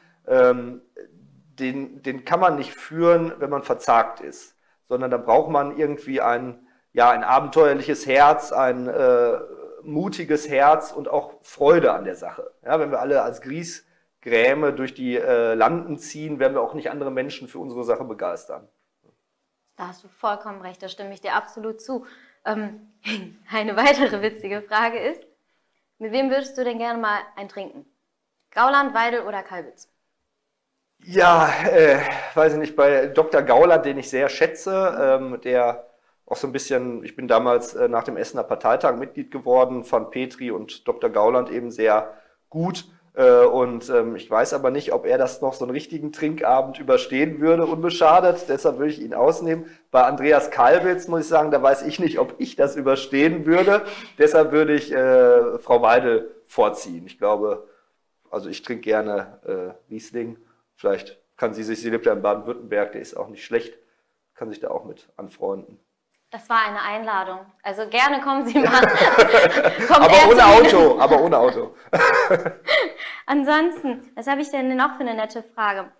den kann man nicht führen, wenn man verzagt ist, sondern da braucht man irgendwie ein abenteuerliches Herz, ein mutiges Herz und auch Freude an der Sache. Ja, wenn wir alle als Griesgräme durch die Landen ziehen, werden wir auch nicht andere Menschen für unsere Sache begeistern. Da hast du vollkommen recht, da stimme ich dir absolut zu. Eine weitere witzige Frage ist, mit wem würdest du denn gerne mal ein Trinken? Gauland, Weidel oder Kalbitz? Ja, weiß ich nicht, bei Dr. Gauland, den ich sehr schätze, der auch so ein bisschen, ich bin damals nach dem Essener Parteitag Mitglied geworden, fand Petri und Dr. Gauland eben sehr gut. Und ich weiß aber nicht, ob er das noch so einen richtigen Trinkabend überstehen würde, unbeschadet. Deshalb würde ich ihn ausnehmen. Bei Andreas Kalbitz muss ich sagen, da weiß ich nicht, ob ich das überstehen würde. Deshalb würde ich Frau Weidel vorziehen. Ich glaube, also ich trinke gerne Riesling. Vielleicht kann sie lebt ja in Baden-Württemberg, der ist auch nicht schlecht, kann sich da auch mit anfreunden. Das war eine Einladung. Also gerne kommen Sie mal. Aber ohne Auto. Ansonsten, was habe ich denn noch für eine nette Frage?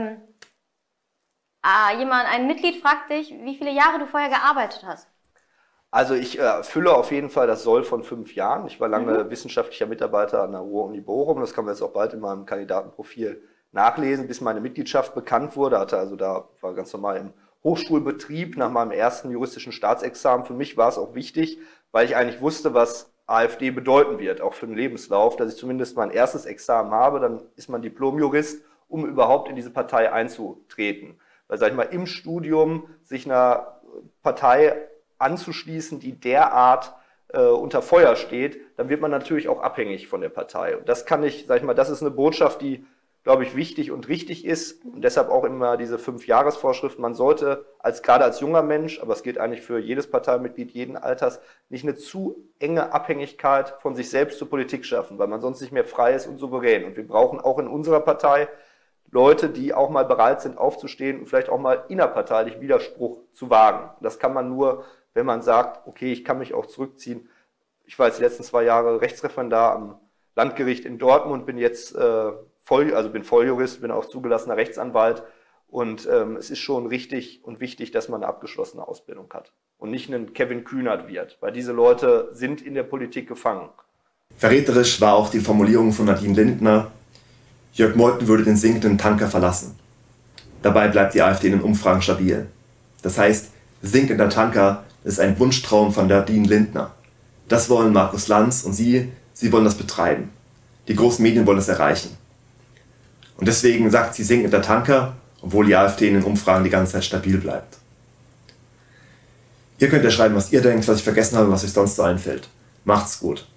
Ein Mitglied fragt dich, wie viele Jahre du vorher gearbeitet hast. Also ich erfülle auf jeden Fall das Soll von 5 Jahren. Ich war lange wissenschaftlicher Mitarbeiter an der Ruhr-Uni Bochum. Das kann man jetzt auch bald in meinem Kandidatenprofil nachlesen, bis meine Mitgliedschaft bekannt wurde. Da war ganz normal im Hochschulbetrieb nach meinem ersten juristischen Staatsexamen. Für mich war es auch wichtig, weil ich eigentlich wusste, was AfD bedeuten wird, auch für den Lebenslauf, dass ich zumindest mein erstes Examen habe, dann ist man Diplomjurist, um überhaupt in diese Partei einzutreten. Weil, sag ich mal, im Studium sich einer Partei anzuschließen, die derart unter Feuer steht, dann wird man natürlich auch abhängig von der Partei. Und das kann ich, sag ich mal, das ist eine Botschaft, die glaube ich, wichtig und richtig ist und deshalb auch immer diese 5-Jahres-Vorschrift. Man sollte gerade als junger Mensch, aber es gilt eigentlich für jedes Parteimitglied jeden Alters, nicht eine zu enge Abhängigkeit von sich selbst zur Politik schaffen, weil man sonst nicht mehr frei ist und souverän. Und wir brauchen auch in unserer Partei Leute, die auch mal bereit sind, aufzustehen und vielleicht auch mal innerparteilich Widerspruch zu wagen. Das kann man nur, wenn man sagt, okay, ich kann mich auch zurückziehen. Ich war jetzt die letzten 2 Jahre Rechtsreferendar am Landgericht in Dortmund, bin jetzt bin Volljurist, bin auch zugelassener Rechtsanwalt und es ist schon richtig und wichtig, dass man eine abgeschlossene Ausbildung hat und nicht ein Kevin Kühnert wird, weil diese Leute sind in der Politik gefangen. Verräterisch war auch die Formulierung von Nadine Lindner, Jörg Meuthen würde den sinkenden Tanker verlassen. Dabei bleibt die AfD in den Umfragen stabil. Das heißt, sinkender Tanker ist ein Wunschtraum von Nadine Lindner. Das wollen Markus Lanz und Sie wollen das betreiben. Die großen Medien wollen es erreichen. Und deswegen sagt sie sinkender Tanker, obwohl die AfD in den Umfragen die ganze Zeit stabil bleibt. Ihr könnt ja schreiben, was ihr denkt, was ich vergessen habe, was euch sonst so einfällt. Macht's gut.